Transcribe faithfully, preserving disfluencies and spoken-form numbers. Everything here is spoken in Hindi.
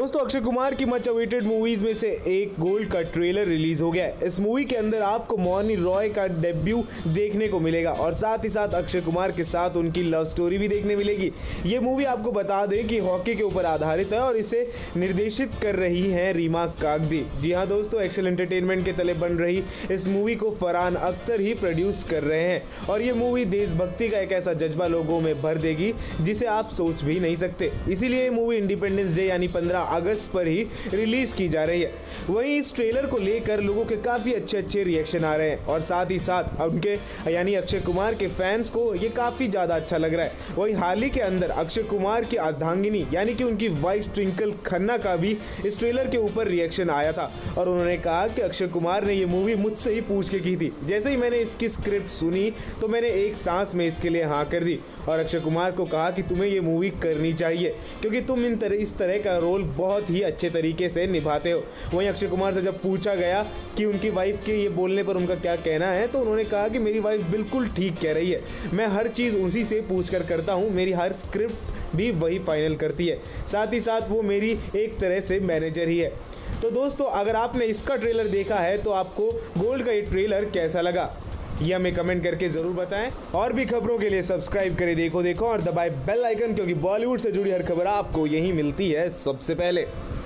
दोस्तों अक्षय कुमार की मच अवेटेड मूवीज में से एक गोल्ड का ट्रेलर रिलीज हो गया है। इस मूवी के अंदर आपको मौनी रॉय का डेब्यू देखने को मिलेगा और साथ ही साथ अक्षय कुमार के साथ उनकी लव स्टोरी भी देखने मिलेगी। ये मूवी आपको बता दें कि हॉकी के ऊपर आधारित है और इसे निर्देशित कर रही हैं रीमा कागदी। जी हाँ दोस्तों, एक्सेल एंटरटेनमेंट के तले बन रही इस मूवी को फरहान अख्तर ही प्रोड्यूस कर रहे हैं और ये मूवी देशभक्ति का एक ऐसा जज्बा लोगों में भर देगी जिसे आप सोच भी नहीं सकते। इसीलिए ये मूवी इंडिपेंडेंस डे यानी पंद्रह अगस्त पर ही रिलीज की जा रही है। वहीं इस ट्रेलर को लेकर लोगों के काफी अच्छे अच्छे रिएक्शन आ रहे हैं और साथ ही साथ उनके यानी अक्षय कुमार के फैंस को ये काफी ज्यादा अच्छा लग रहा है। वहीं हाल ही के अंदर अक्षय कुमार की अर्धांगिनी यानी कि उनकी वाइफ ट्विंकल खन्ना का भी इस ट्रेलर के ऊपर रिएक्शन आया था और उन्होंने कहा कि अक्षय कुमार ने ये मूवी मुझसे ही पूछ के की थी। जैसे ही मैंने इसकी स्क्रिप्ट सुनी तो मैंने एक सांस में इसके लिए हाँ कर दी और अक्षय कुमार को कहा कि तुम्हें ये मूवी करनी चाहिए क्योंकि तुम इन तरह इस तरह का रोल बहुत ही अच्छे तरीके से निभाते हो। वहीं अक्षय कुमार से जब पूछा गया कि उनकी वाइफ के ये बोलने पर उनका क्या कहना है तो उन्होंने कहा कि मेरी वाइफ बिल्कुल ठीक कह रही है, मैं हर चीज़ उसी से पूछ कर करता हूँ, मेरी हर स्क्रिप्ट भी वही फाइनल करती है, साथ ही साथ वो मेरी एक तरह से मैनेजर ही है। तो दोस्तों अगर आपने इसका ट्रेलर देखा है तो आपको गोल्ड का ये ट्रेलर कैसा लगा ये हमें कमेंट करके ज़रूर बताएं और भी खबरों के लिए सब्सक्राइब करें देखो देखो और दबाएं बेल आइकन क्योंकि बॉलीवुड से जुड़ी हर खबर आपको यहीं मिलती है सबसे पहले।